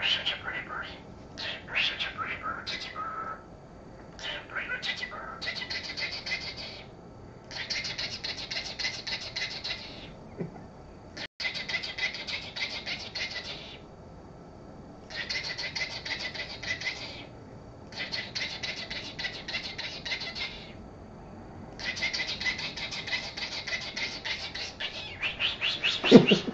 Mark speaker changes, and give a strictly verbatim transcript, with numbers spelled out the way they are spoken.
Speaker 1: such a pretty bird. You're such a pretty bird, Tiki bird. Pretty bird, Tiki bird. Tiki, Tiki, Tiki, Tiki, Tiki. Tiki, Tiki, Tiki, Tiki, Tiki, Tiki, Tiki, Tiki, Tiki. Tiki, Tiki, Tiki, Tiki, Tiki, Tiki, Tiki, Tiki. Tiki, Tiki, Tiki, Tiki, Tiki, Tiki, Tiki. Tiki, Tiki, Tiki, Tiki, Tiki, Tiki, Tiki, Tiki, Tiki. Tiki, Tiki, Tiki, Tiki, Tiki, Tiki, Tiki, Tiki, Tiki, Tiki, Tiki.